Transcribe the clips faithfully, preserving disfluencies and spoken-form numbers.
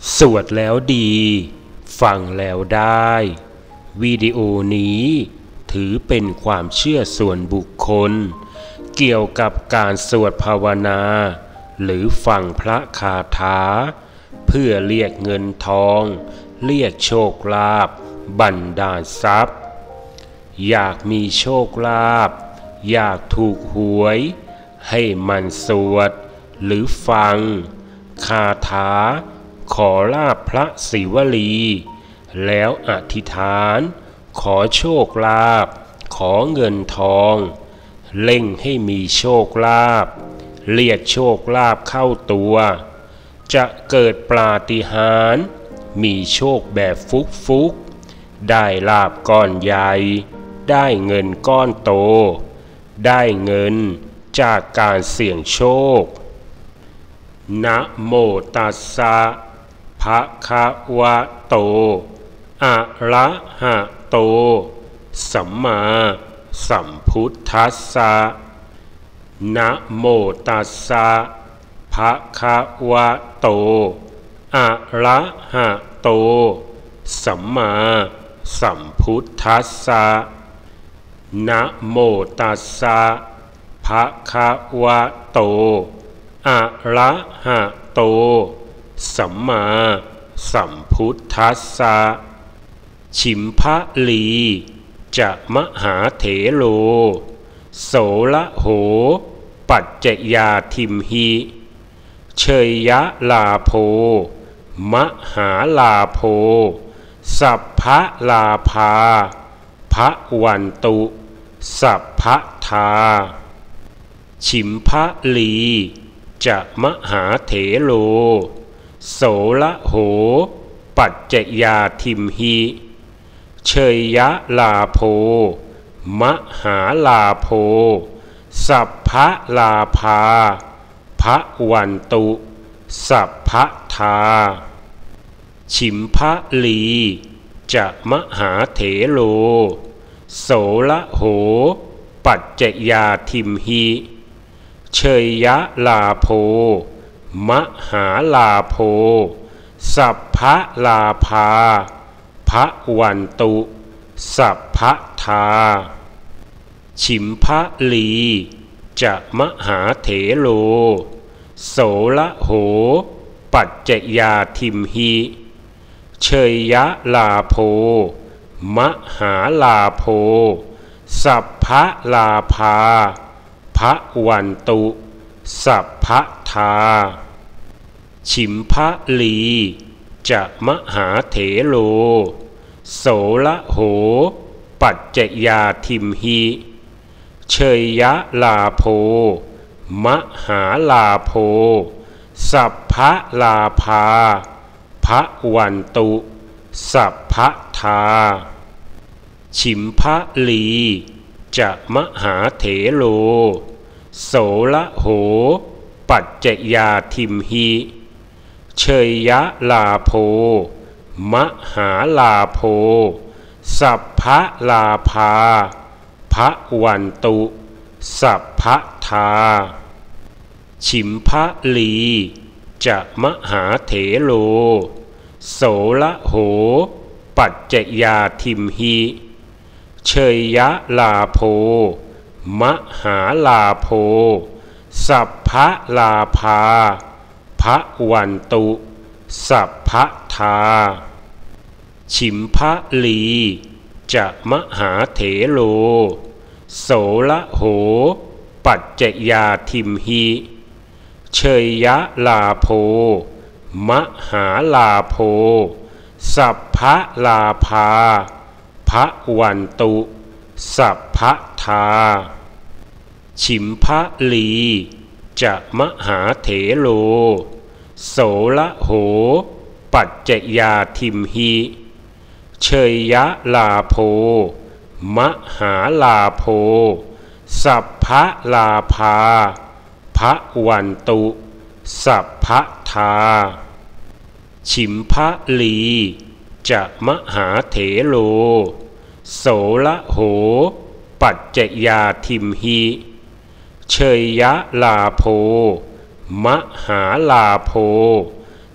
สวดแล้วดีฟังแล้วได้วิดีโอนี้ถือเป็นความเชื่อส่วนบุคคลเกี่ยวกับการสวดภาวนาหรือฟังพระคาถาเพื่อเรียกเงินทองเรียกโชคลาภบันดาลทรัพย์อยากมีโชคลาภอยากถูกหวยให้มันสวดหรือฟังคาถาขอลาภพระศิวลีแล้วอธิษฐานขอโชคลาภขอเงินทองเล่งให้มีโชคลาภเรียกโชคลาภเข้าตัวจะเกิดปาฏิหาริย์มีโชคแบบฟุกฟุกได้ลาภก้อนใหญ่ได้เงินก้อนโตได้เงินจากการเสี่ยงโชคนะโมตัสสะภะคะวะโตอะระหะโตสัมมาสัมพุทธัสสะนะโมตัสสะภะคะวะโตอะระหะโตสัมมาสัมพุทธัสสะนะโมตัสสะภะคะวะโตอะระหะโตสัมมาสัมพุทธัสสะฉิมพลีจะมหาเถโลโสละโหปัจจยาทิมหิเชยยะลาโภมหาลาโภสัพพะลาภาภวันตุสัพพทาฉิมพลีจะมหาเถโลโสละโหปัจจยาทิมหิเชยยะลาโภมหาลาโภสัพพะลาภาภวันตุสัพพทาฉิมพลีจะมหาเถโลโสละโหปัจจยาทิมหิเชยยะลาโภมหาลาโภสัพพะลาภาภวันตุสัพพทาฉิมพลีจะมหาเถโลโสละโหปัจจยาทิมหิเชยยะลาโภมหาลาโภสัพพะลาภาภวันตุสัพพทาฉิมพลีจะมหาเถโลโสละโหปัจจยาทิมหิเชยยะลาโภมหาลาโภสัพพะลาภาภวันตุสัพพทาฉิมพลีจะมหาเถโลโสละโหปัจจยาทิมหิเชยยะลาโภมหาลาโภสัพพะลาภาภวันตุสัพพทาฉิมพลีจะมหาเถโลโสละโหปัจจยาทิมหิเชยยะลาโภมหาลาโภสัพพะลาภาภวันตุสัพพทาฉิมพลีจะมหาเถโลโสละโหปัจจยาทิมหิเชยยะลาโภมหาลาโภสัพพะลาภาภวันตุสัพพทาฉิมพลีจะมหาเถโลโสละโหปัจจยาทิมหิเชยยะลาโภมหาลาโภสัพพะลาภาภวันตุสัพพทาฉิมพลีจะมหาเถโลโสละโหปัจจยาทิมหิเชยยะลาโภมหาลาโภ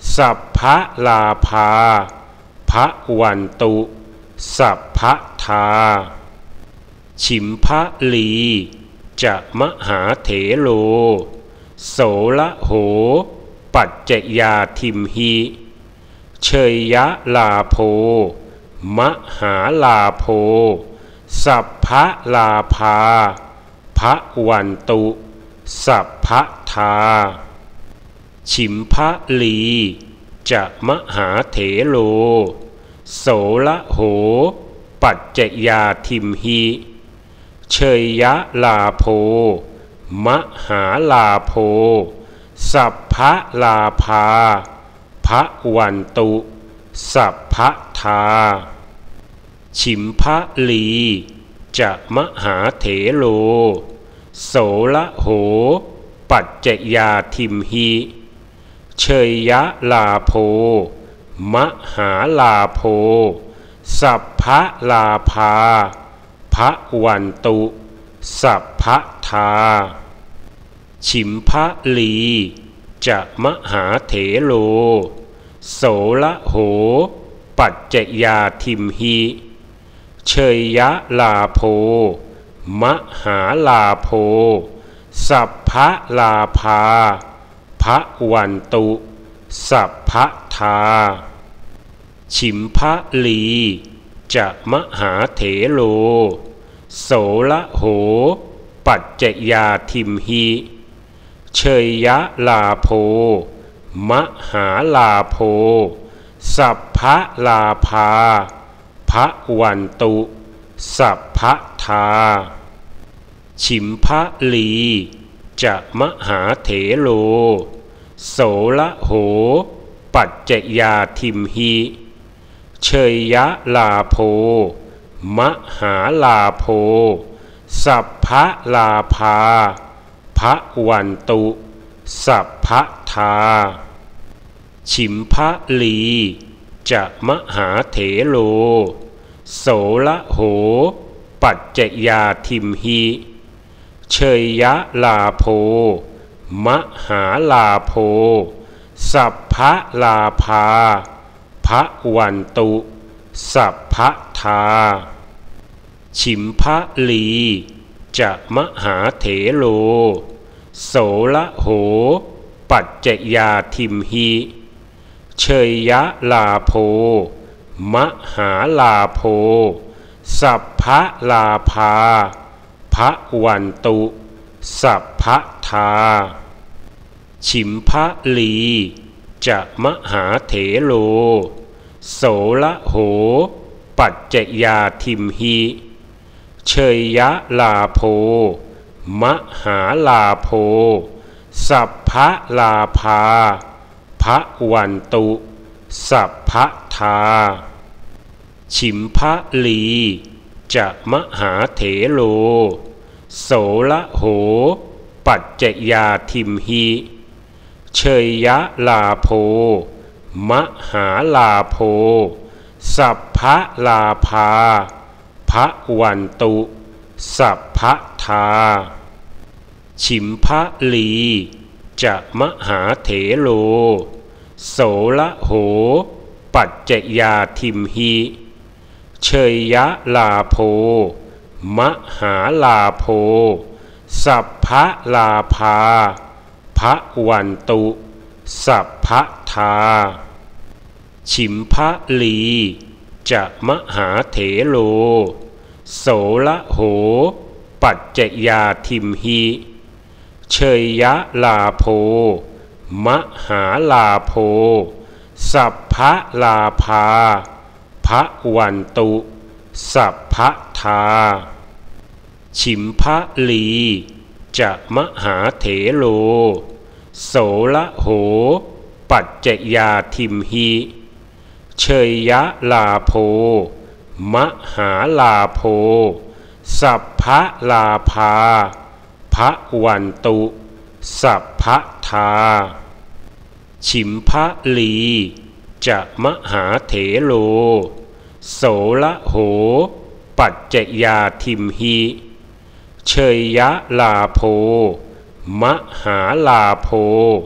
สัพพะลาภาภวันตุสัพพะทาฉิมพะลีจะมหาเถโลโสละโหปัจจยาทิมหิเชยยะลาโภมหาลาโภสัพพะลาภาภวันตุสัพพะทาฉิมพะลีจะมหาเถโลโสละโหปัจจยาทิมหิเชยยะลาโภมหาลาโภสัพพะลาภาภวันตุสัพพะทาฉิมพะลีจะมหาเถโลโสละโหปัจจยาทิมหิเชยยะลาโภมหาลาโภสัพพะลาภาภวันตุสัพพะทาฉิมพะลีจะมหาเถโลโสละโหปัจจยาทิมหิเชยยะลาโภมหาลาโภสัพพะลาภาภวันตุสัพพะทาฉิมพะลีจะมหาเถโลโสละโหปัจจยาทิมหิเชยยะลาโภมหาลาโภสัพพะลาภาภวันตุสัพพะทาฉิมพะลีจะมหาเถโลโสละโหปัจจยาทิมหิเชยยะลาโภมหาลาโภสัพพะลาภาภวันตุสัพพะทาฉิมพะลีจะมหาเถโลโสละโหปัจจยาทิมหิเชยยะลาโภมหาลาโภสัพพะลาภาภวันตุสัพพะทาฉิมพะลีจะมหาเถโลโสละโหปัจจยาทิมหิเชยยะลาโภมหาลาโภสัพพะลาภาภวันตุสัพพะทาฉิมพะลีจะมหาเถโลโสละโหปัจจยาทิมหิเชยยะลาโภมหาลาโภสัพพะลาภาภวันตุสัพพะทาฉิมพะลีจะมหาเถโลโสละโหปัจจยาทิมหิเชยยะลาโภมหาลาโภสัพพะลาภาภวันตุสัพพะทาฉิมพะลีจะมหาเถโลโสละโหปัจจยาทิมหิเชยยะลาโภมหาลาโภสัพพะลาภาภวันตุสัพพะทาฉิมพะลีจะมหาเถโลโสละโหปัจจยาทิมหิเชยยะลาโภมหาลาโภสัพพะลาภาภวันตุสัพพะทาฉิมพะลีจะมหาเถโลโสละโหปัจจยาทิมหิเชยยะลาโภมหาลาโภสัพพะลาภาภวันตุสัพพะทาฉิมพะลีจะมหาเถโลโสละโหปัจจยาทิมหิเชยยะลาโภมหาลาโภ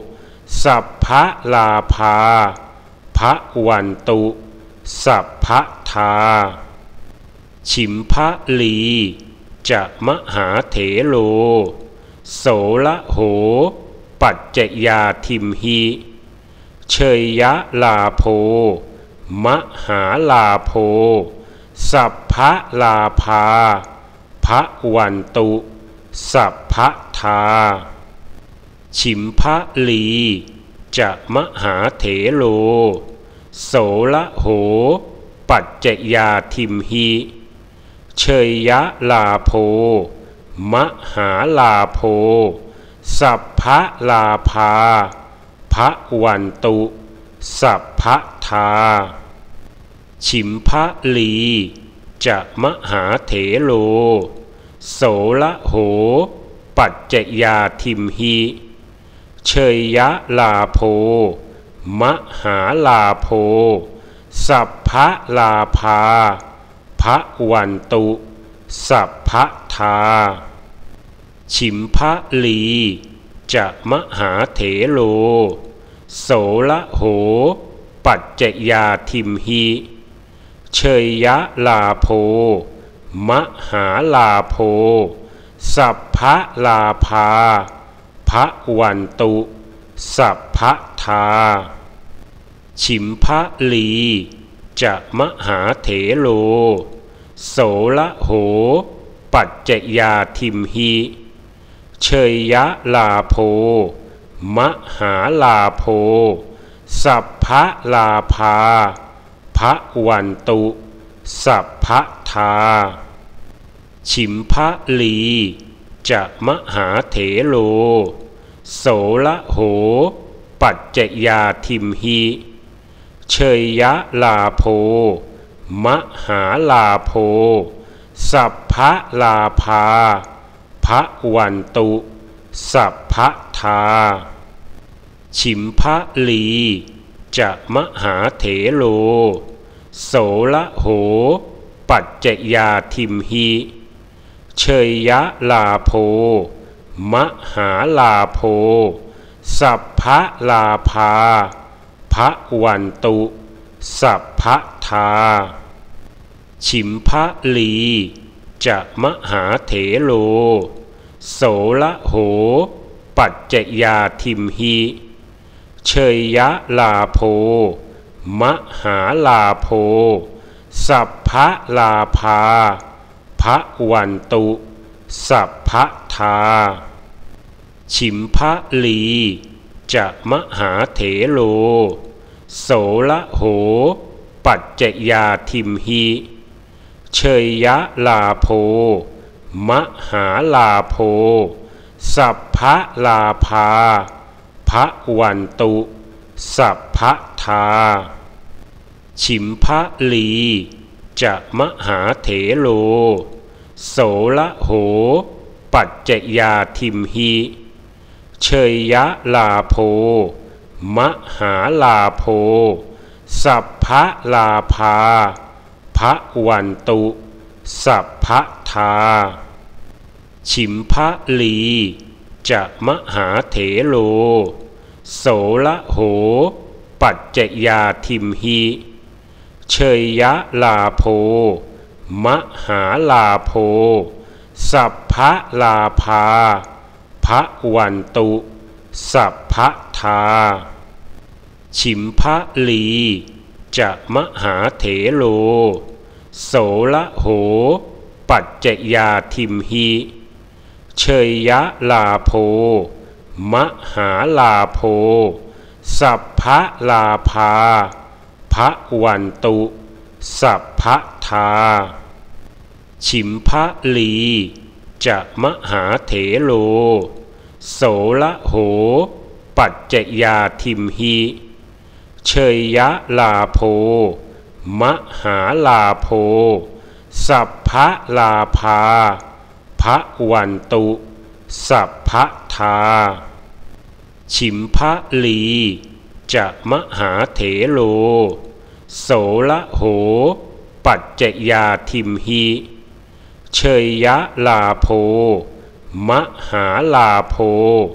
สัพพะลาภาภวันตุสัพพะทาฉิมพะลีจะมหาเถโลโสละโหปัจจยาทิมหิเชยยะลาโภมหาลาโภสัพพะลาภาภวันตุสัพพะทาฉิมพะลีจะมหาเถโลโสละโหปัจจยาทิมหิเชยยะลาโภมหาลาโภสัพพะลาภาภวันตุสัพพะทาฉิมพะลีจะมหาเถโลโสละโหปัจจยาทิมหิเชยยะลาโภมหาลาโภสัพพะลาภาภวันตุสัพพะทาฉิมพะลีจะมหาเถโลโสละโหปัจจยาทิมหิเชยยะลาโภมหาลาโภสัพพะลาภาภวันตุสัพพะทาฉิมพะลีจะมหาเถโลโสละโหปัจจยาทิมหิเชยยะลาโภมหาลาโภสัพพะลาภาภวันตุสัพพะทาฉิมพะลีจะมหาเถโลโสละโหปัจจยาทิมหิเชยยะลาโภมหาลาโภสัพพะลาภาภวันตุสัพพะทาฉิมพะลีจะมหาเถโลโสละโหปัจจยาทิมหิเชยยะลาโภมหาลาโภสัพพะลาภาภวันตุสัพพะทาฉิมพะลีจะมหาเถโลโสละโหปัจจยาทิมหิเชยยะลาโภมหาลาโภสัพพะลาภาภวันตุสัพพะทาฉิมพะลีจะมหาเถโลโสละโหปัจจยาทิมหิเชยยะลาโภมหาลาโภสัพพะลาภาภวันตุสัพพะทาฉิมพะลีจะมหาเถโลโสละโหปัจจยาทิมหิเชยยะลาโภมหาลาโภสัพพะลาภาภวันตุสัพพะทาฉิมพะลีจะมหาเถโลโสละโหปัจจยาทิมหิเชยยะลาโภมหาลาโภสัพพะลาภาภวันตุสัพพะทาฉิมพะลีจะมหาเถโลโสละโหปัจจยาทิมหิเชยยะลาโภมหาลาโภสัพพะลาภาภวันตุสัพพะทาฉิมพะลีจะมหาเถโลโสละโหปัจจยาทิมหิเชยยะลาโภมหาลาโภสัพพะลาภาภวันตุสัพพะทาฉิมพะลีจะมหาเถโลโสละโหปัจจยาทิมหิเชยยะลาโภมหาลาโภ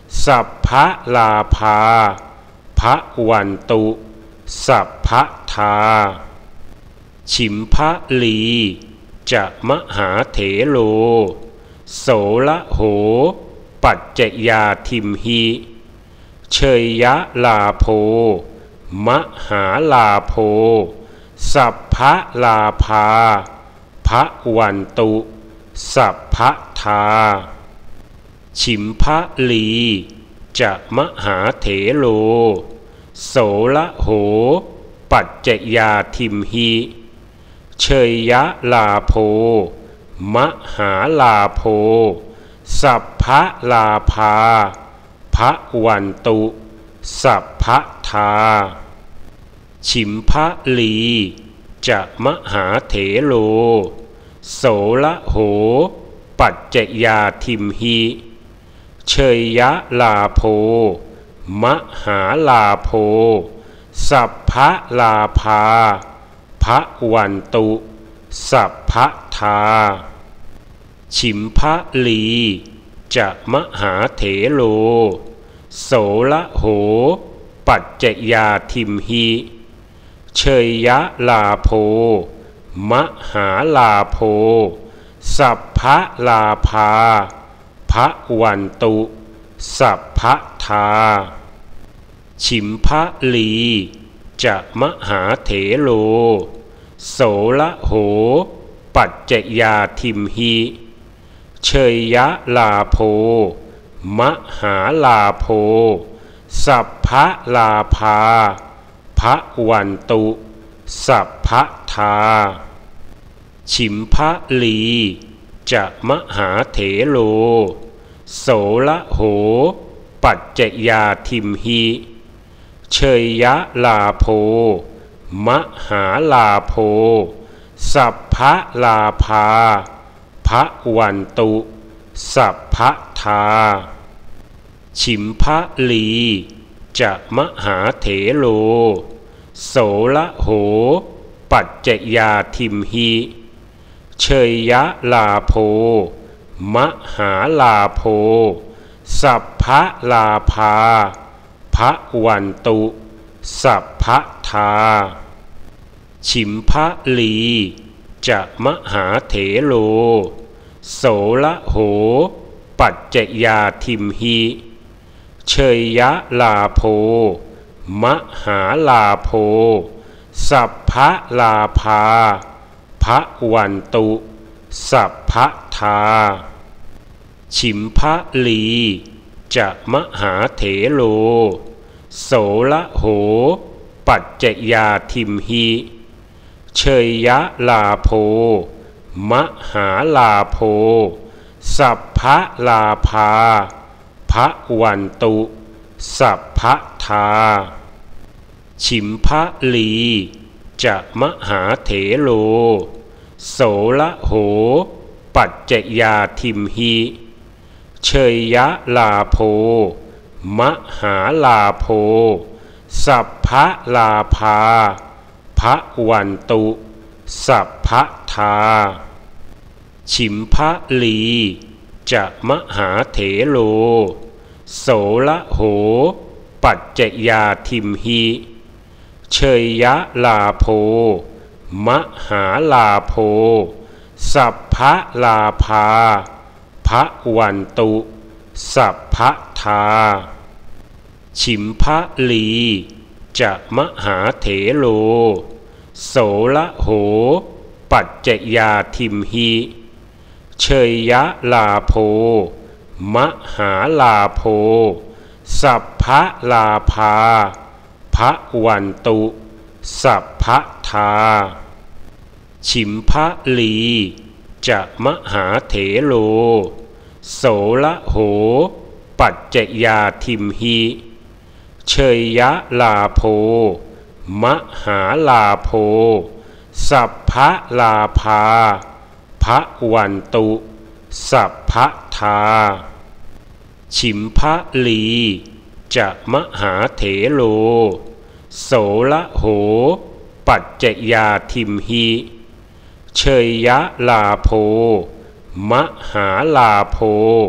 สัพพะลาภาภวันตุสัพพะทาฉิมพะลีจะมหาเถโลโสละโหปัจจยาทิมหิเชยยะลาโภมหาลาโภสัพพะลาภาภวันตุสัพพะทาฉิมพะลีจะมหาเถโลโสละโหปัจจยาทิมหิเชยยะลาโภมหาลาโภสัพพะลาภาภวันตุสัพพะทาฉิมพะลีจะมหาเถโลโสละโหปัจจยาทิมหิเชยยะลาโภมหาลาโภสัพพะลาภาภวันตุสัพพะทาฉิมพะลีจะมหาเถโลโสละโหปัจจยาทิมหิเชยยะลาโภมหาลาโภสัพพะลาภาภวันตุสัพพะทาฉิมพะลีจะมหาเถโลโสละโหปัจจยาทิมหิเชยยะลาโภมหาลาโภสัพพะลาภาภวันตุสัพพะทาฉิมพะลีจะมหาเถโลโสละโหปัจจยาทิมหิเชยยะลาโภมหาลาโภสัพพะลาภาภวันตุสัพพะทาฉิมพะลีจะมหาเถโลโสละโหปัจจยาทิมหิเชยยะลาโภมหาลาโภสัพพะลาภาภวันตุสัพพะทาฉิมพะลีจะมหาเถโลโสละโหปัจจยาทิมหิเชยยะลาโภมหาลาโภสัพพะลาภาภวันตุสัพพะทาฉิมพะลีจะมหาเถโลโสละโหปัจจยาทิมหิเชยยะลาโภมหาลาโภสัพพะลาภาภวันตุสัพพะทาฉิมพะลีจะมหาเถโลโสละโหปัจจยาทิมหิเชยยะลาโภมหาลาโภสัพพะลาภาภวันตุสัพพะทาฉิมพะลีจะมหาเถโลโสละโหปัจจยาทิมหิเชยยะลาโภมหาลาโภสัพพะลาภาภวันตุสัพพะทาฉิมพะลีจะมหาเถโลโสละโหปัจจยาทิมหิเชยยะลาโภมหาลาโภสัพพะลาภาภวันตุสัพพะทาฉิมพะลีจะมหาเถโลโสละโหปัจจยาทิมหิเชยยะลาโภมหาลาโภสัพพะลาภาภวันตุสัพพะทาฉิมพะลีจะมหาเถโลโสละโหปัจจยาทิมหิเชยยะลาโภมหาลาโภ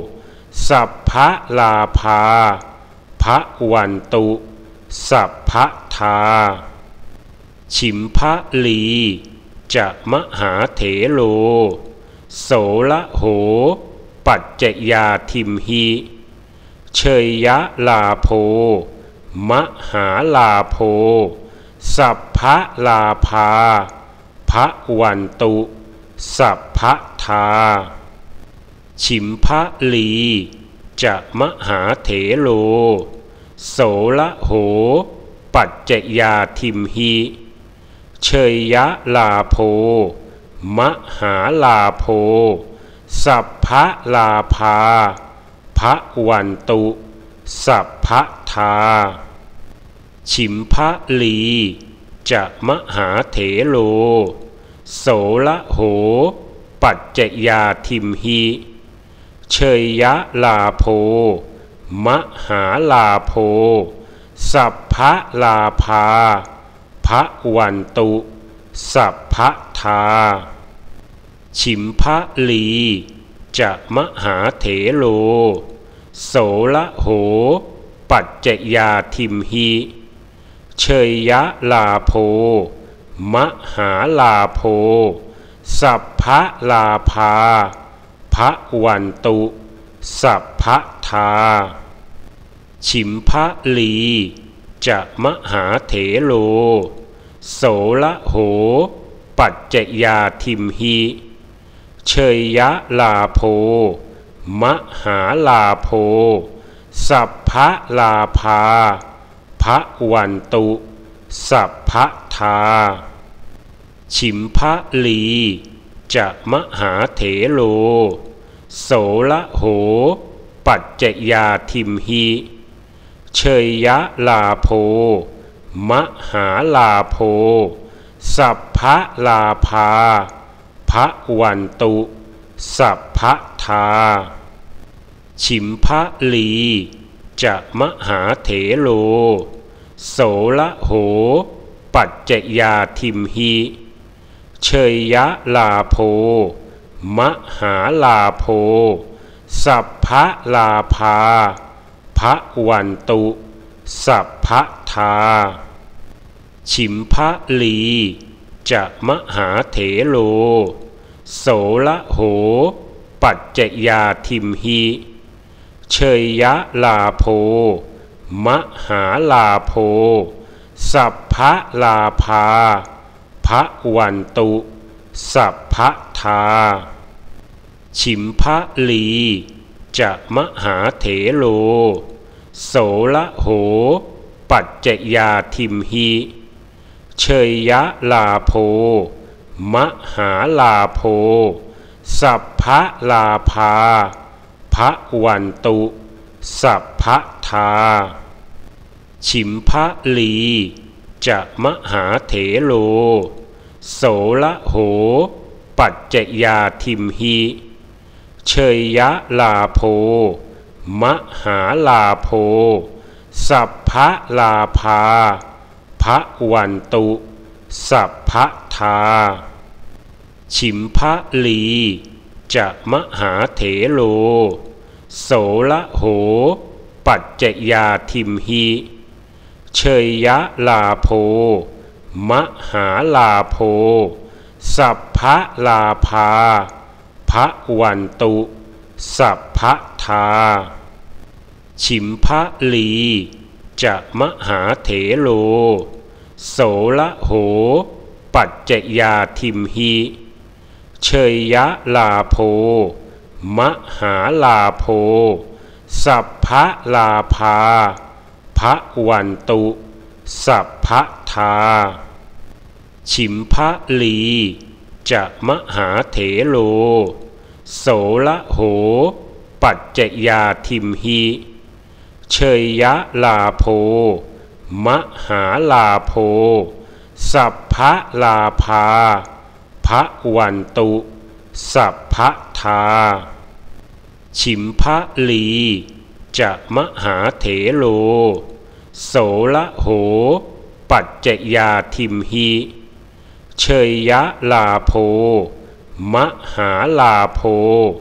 สัพพะลาภาภวันตุสัพพะทาฉิมพะลีจะมหาเถโลโสละโหปัจจยาทิมหิเชยยะลาโภมหาลาโภสัพพะลาภาภวันตุสัพพะทาฉิมพะลีจะมหาเถโลโสละโหปัจจยาทิมหิเชยยะลาโภมหาลาโภสัพพะลาภาภวันตุสัพพะทาฉิมพะลีจะมหาเถโลโสละโหปัจจยาทิมหิเชยยะลาโภมหาลาโภสัพพะลาภาภวันตุสัพพะทาฉิมพะลีจะมหาเถโลโสละโหปัจจยาทิมหิเชยยะลาโภมหาลาโภสัพพะลาภาภวันตุสัพพะทาฉิมพะลีจะมหาเถโลโสละโหปัจจยาทิมหิเชยยะลาโภมหาลาโภสัพพะลาภาภวันตุสัพพะทาฉิมพะลีจะมหาเถโลโสละโหปัจจยาทิมหิเชยยะลาโภมหาลาโภสัพพะลาภาภวันตุสัพพะทาฉิมพะลีจะมหาเถโลโสละโหปัจจยาทิมหิเชยยะลาโภมหาลาโภสัพพะลาภาภวันตุสัพพะทาฉิมพะลีจะมหาเถโลโสละโหปัจจยาทิมหิเชยยะลาโภมหาลาโภสัพพะลาภาภวันตุสัพพะทาฉิมพะลีจะมหาเถโลโสละโหปัจจยาทิมหิเชยยะลาโภมหาลาโภสัพพะลาภาภวันตุสัพพะทาฉิมพะลีจะมหาเถโลโสละโหปัจจยาทิมหิเชยยะลาโภมหาลาโภสัพพะลาภาภวันตุสัพพะทาฉิมพะลีจะมหาเถโลโสละโหปัจจยาทิมหิเชยยะลาโภมหาลาโภสัพพะลาภาภวันตุสัพพะทาฉิมพะลีจะมหาเถโลโสละโหปัจจยาทิมหิเชยยะลาโภมหาลาโภสัพพะลาภาภวันตุสัพพะทาฉิมพะลีจะมหาเถโลโสละโหปัจจยาทิมหิเชยยะลาโภมหาลาโภสัพพะลาภาภวันตุสัพพะทาฉิมพะลีจะมหาเถโลโสละโหปัจจยาทิมหิเชยยะลาโภมหาลาโภ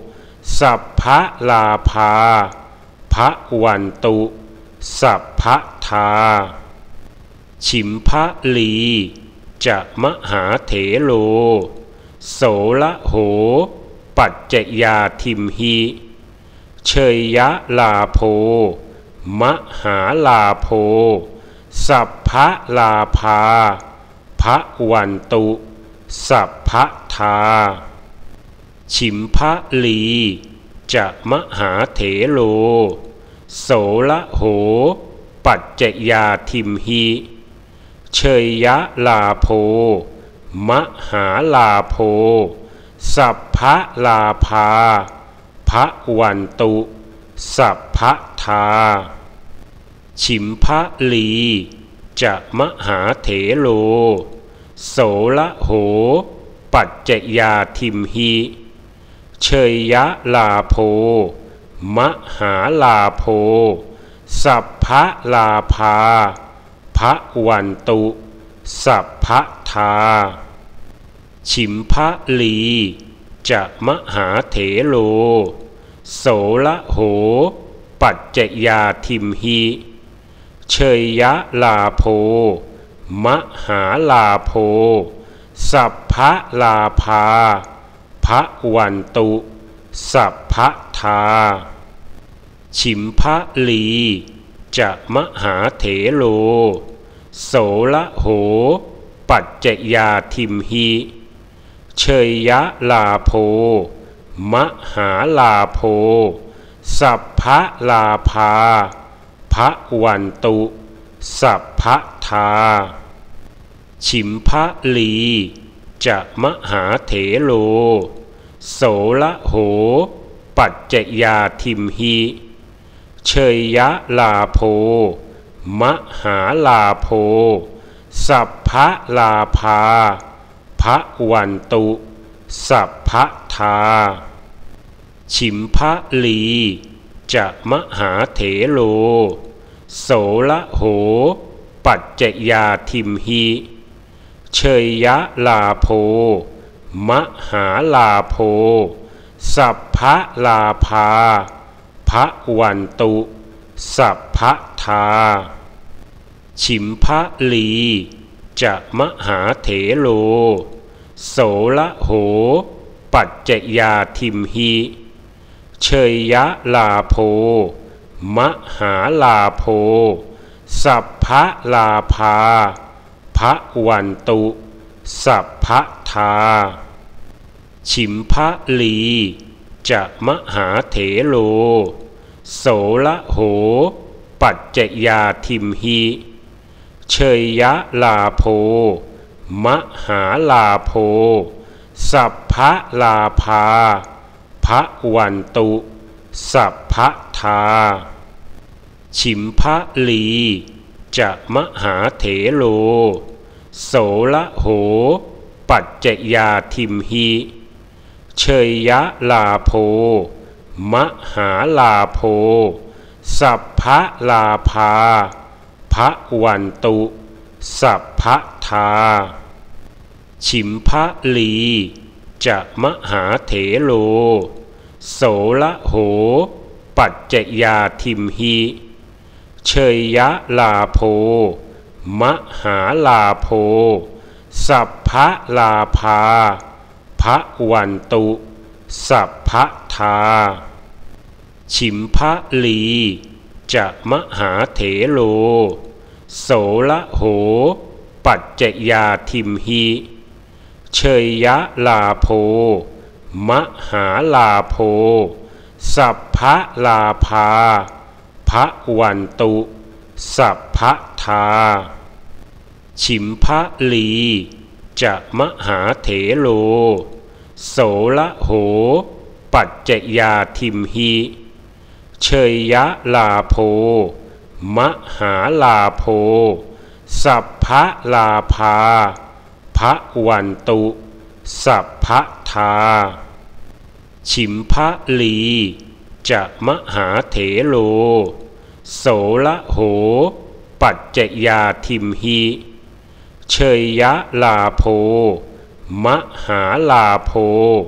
สัพพะลาภาภวันตุสัพพะทาฉิมพะลีจะมหาเถโลโสละโหปัจจยาทิมหิเชยยะลาโภมหาลาโภสัพพะลาภาภวันตุสัพพะทาฉิมพะลีจะมหาเถโลโสละโหปัจจยาทิมหิเชยยะลาโภมหาลาโภสัพพะลาภาภวันตุสัพพะทาฉิมพะลีจะมหาเถโลโสละโหปัจจยาทิมหิเชยยะลาโภมหาลาโภสัพพะลาภาภวันตุสัพพะทาฉิมพะลีจะมหาเถโลโสละโหปัจจยาทิมหิเชยยะลาโภมหาลาโภสัพพะลาภาภวันตุสัพพะทาฉิมพะลีจะมหาเถโลโสละโหปัจจยาทิมหิเชยยะลาโภมหาลาโภสัพพะลาภาภวันตุสัพพะทาฉิมพะลีจะมหาเถโลโสละโหปัจจยาทิมหิเชยยะลาโภมหาลาโภสัพพะลาภาภวันตุสัพพะทาฉิมพะลีจะมหาเถโลโสละโหปัจจยาทิมหิเชยยะลาโภมหาลาโภสัพพะลาภาภวันตุสัพพะทาฉิมพะลีจะมหาเถโลโสละโหปัจจยาทิมหิเชยยะลาโภมหาลาโภสัพพะลาภาภวันตุสัพพะทาฉิมพะลีจะมหาเถโลโสละโหปัจจยาทิมหิเชยยะลาโภมหาลาโภสัพพะลาภาภวันตุสัพพะทาฉิมพะลีจะมหาเถโลโสละโหปัจจยาทิมหิเชยยะลาโภมหาลาโภสัพพะลาภาภวันตุสัพพะทาฉิมพะลีจะมหาเถโลโสละโหปัจจยาทิมหิเชยยะลาโภมหาลาโภสัพพะลาภาภวันตุสัพพะทาฉิมพะลีจะมหาเถโลโสละโหปัจจยาทิมหิเชยยะลาโภมหาลาโภสัพพะลาภาภวันตุสัพพะทาฉิมพะลีจะมหาเถโลโสละโหปัจจยาทิมหิเชยยะลาโภมหาลาโภสัพพะลาภาภวันตุสัพพะทาฉิมพะลีจะมหาเถโลโสละโหปัจจยาทิมหิเชยยะลาโภมหาลาโภ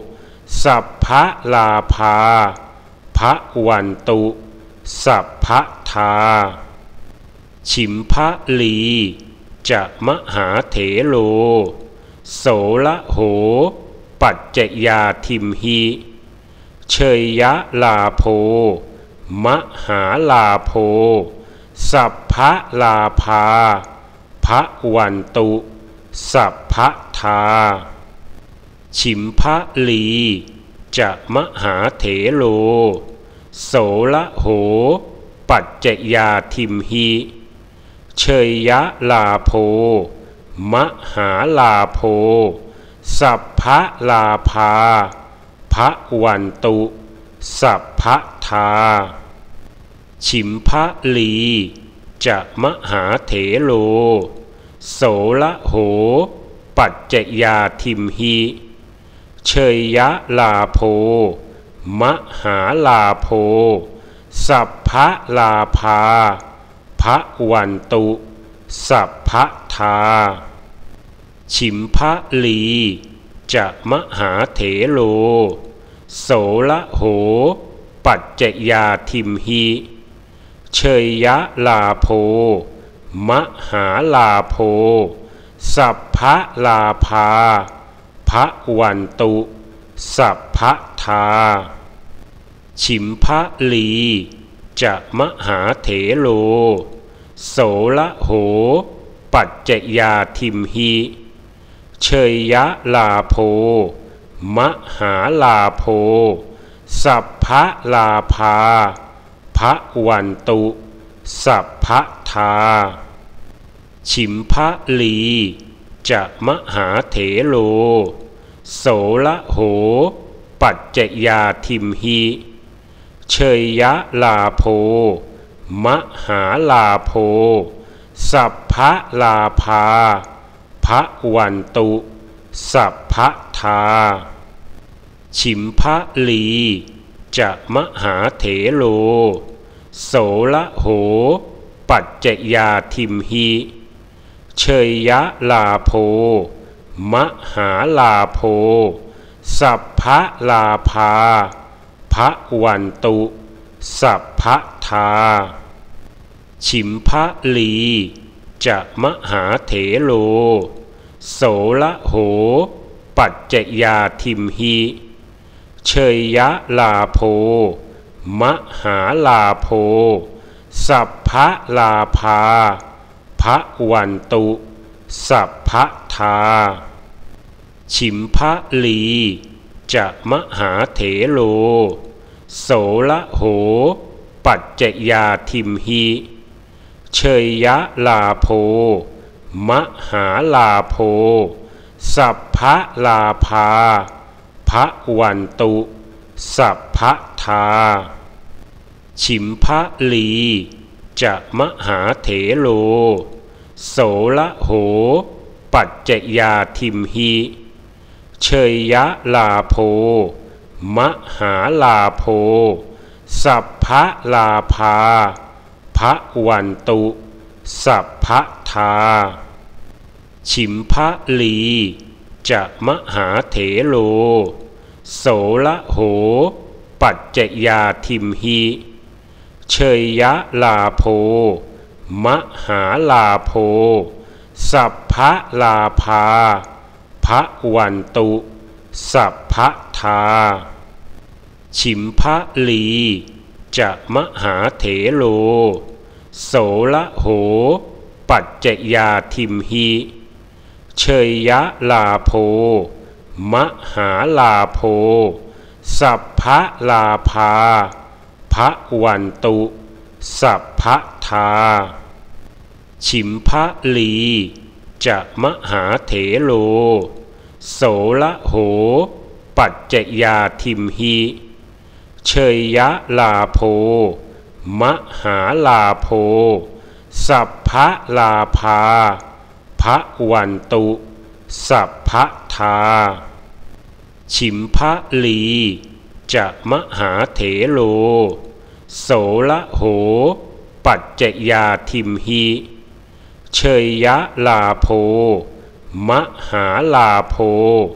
สัพพะลาภาภวันตุสัพพะทาฉิมพะลีจะมหาเถโลโสละโหปัจจยาทิมหิเชยยะลาโภมหาลาโภสัพพะลาภาภวันตุสัพพะทาฉิมพะลีจะมหาเถโลโสละโหปัจจยาทิมหิเชยยะลาโภมหาลาโภสัพพะลาภาภวันตุสัพพะทาฉิมพะลีจะมหาเถโลโสละโหปัจจยาทิมหิเชยยะลาโภมหาลาโภสัพพะลาภาภวันตุสัพพะทาฉิมพะลีจะมหาเถโลโสละโหปัจจยาทิมหิเชยยะลาโภมหาลาโภสัพพะลาภาภวันตุสัพพะทาฉิมพะลีจะมหาเถโลโสละโหปัจจยาทิมหิเชยยะลาโภมหาลาโภสัพพะลาภาภวันตุสัพพะทาฉิมพะลีจะมหาเถโลโสละโหปัจจยาทิมหิเชยยะลาโภมหาลาโภสัพพะลาภาภวันตุสัพพะทาฉิมพะลีจะมหาเถโลโสละโหปัจจยาทิมหิเชยยะลาโภมหาลาโภสัพพะลาภาภวันตุสัพพะทาฉิมพะลีจะมหาเถโลโสละโหปัจจยาทิมหิเชยยะลาโภมหาลาโภสัพพะลาภาภวันตุสัพพะทาฉิมพะลีจะมหาเถโลโสละโหปัจจยาทิมหิเชยยะลาโภมหาลาโภสัพพะลาภาภวันตุสัพพะทาฉิมพะลีจะมหาเถโลโสละโหปัจจยาทิมหิเชยยะลาโภมหาลาโภสัพพะลาภาภวันตุสัพพะทาฉิมพะลีจะมหาเถโลโสละโหปัจจยาทิมหิเชยยะลาโภมหาลาโภสัพพะลาภาภวันตุสัพพะทาฉิมพะลีจะมหาเถโลโสละโหปัจจยาทิมหิเชยยะลาโภมหาลาโภสัพพะลาภาภวันตุสัพพะทาฉิมพะลีจะมหาเถโลโสละโหปัจจยาทิมหิเชยยะลาโภมหาลาโภสัพพะลาภาภวันตุสัพพะทาฉิมพะลีจะมหาเถโลโสละโหปัจจยาทิมหิเชยยะลาโภมหาลาโภ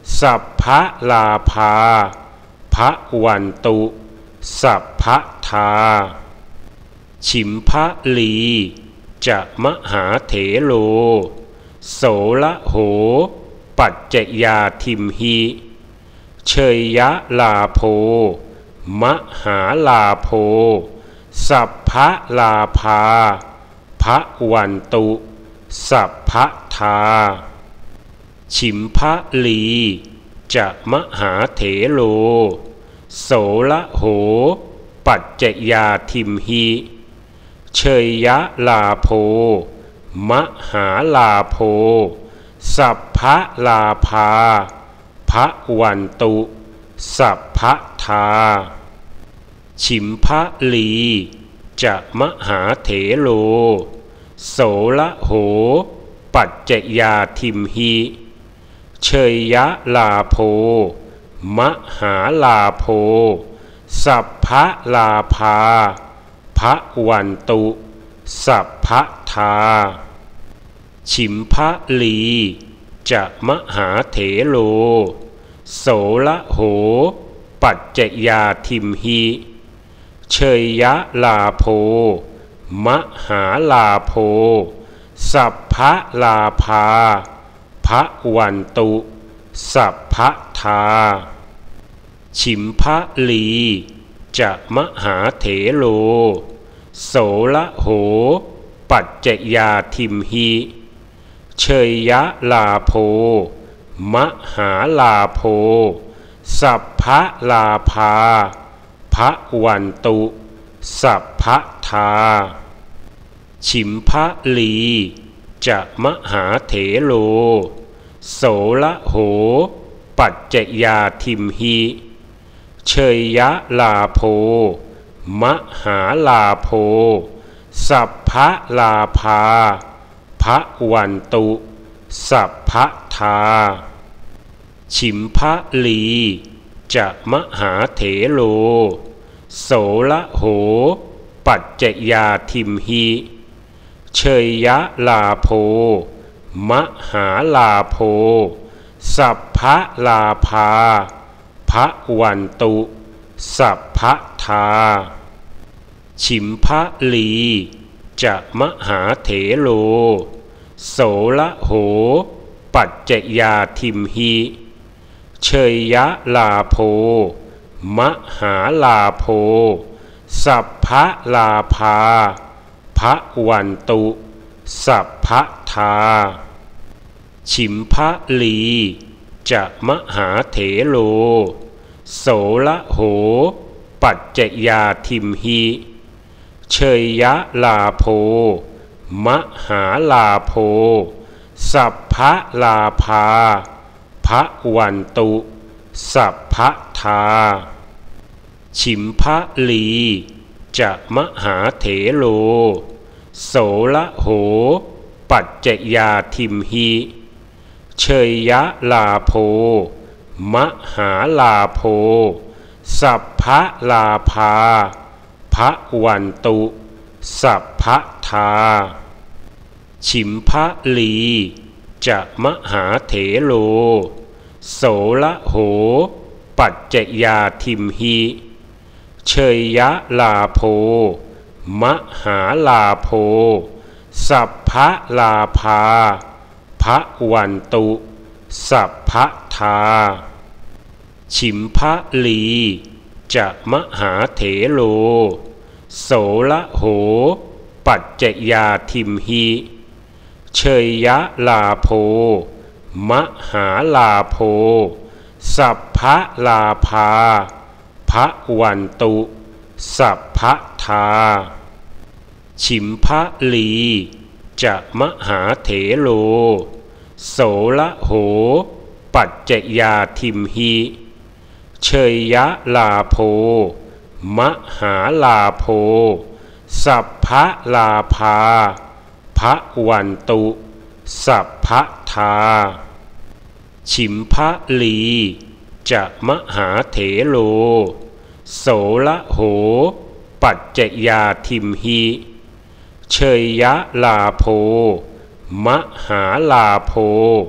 สัพพะลาภาภวันตุสัพพะทาฉิมพะลีจะมหาเถโลโสละโหปัจจยาทิมหิเชยยะลาโภมหาลาโภสัพพะลาภาภวันตุสัพพะทาฉิมพะลีจะมหาเถโลโสละโหปัจจยาทิมหิเชยยะลาโภมหาลาโภสัพพะลาภาภวันตุสัพพะทาฉิมพะลีจะมหาเถโลโสละโหปัจจยาทิมหิเชยยะลาโภมหาลาโภสัพพะลาภาภวันตุสัพพะทาฉิมพะลีจะมหาเถโลโสละโหปัจจยาทิมหิเชยยะลาโภมหาลาโภสัพพะลาภาภวันตุสัพพะทาฉิมพะลีจะมหาเถโลโสละโหปัจจยาทิมหิเชยยะลาโภมหาลาโภสัพพะลาภาภวันตุสัพพะทาฉิมพะลีจะมหาเถโลโสละโหปัจจยาทิมหิเชยยะลาโภมหาลาโภสัพพะลาภาภวันตุสัพพะทาฉิมพะลีจะมหาเถโลโสละโหปัจจยาทิมหิเชยยะลาโภมหาลาโภสัพพะลาภาภวันตุสัพพะทาฉิมพะลีจะมหาเถโลโสละโหปัจจยาทิมหิเชยยะลาโภมหาลาโภสัพพะลาภาภวันตุสัพพะทาฉิมพะลีจะมหาเถโลโสละโหปัจจยาทิมหิเชยยะลาโภมหาลาโภสัพพะลาภาภวันตุสัพพะทาฉิมพะลีจะมหาเถโลโสละโหปัจจยาทิมหิเชยยะลาโภมหาลาโภสัพพะลาภาภวันตุสัพพะทาฉิมพะลีจะมหาเถโลโสละโหปัจจยาทิมหิเชยยะลาโภมหาลาโภสัพพะลาภาภวันตุสัพพะทาฉิมพะลีจะมหาเถโลโสละโหปัจจยาทิมหิเชยยะลาโภมหาลาโภสัพพะลาภาภวันตุสัพพะทาฉิมพะลีจะมหาเถโลโสละโหปัจจยาทิมหิเชยยะลาโภมหาลาโภสัพพะลาภาภวันตุสัพพะทาฉิมพะลีจะมหาเถโลโสละโหปัจจยาทิมหิเชยยะลาโภมหาลาโภ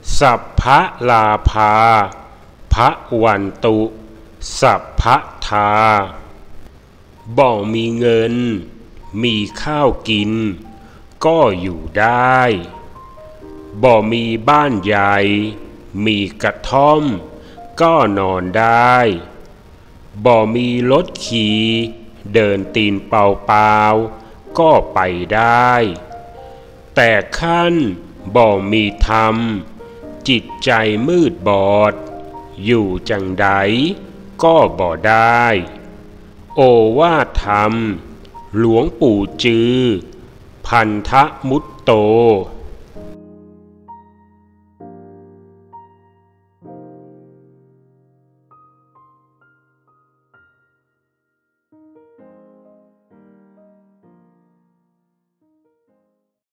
สัพพะลาภาพระวันตุสัพพะทาบ่มีเงินมีข้าวกินก็อยู่ได้บ่มีบ้านใหญ่มีกระท่อมก็นอนได้บ่มีรถขี่เดินตีนเปล่าๆก็ไปได้แต่ขั้นบ่มีธรรมจิตใจมืดบอดอยู่จังใดก็บ่ได้โอวาทธรรมหลวงปู่จือพันธมุตโต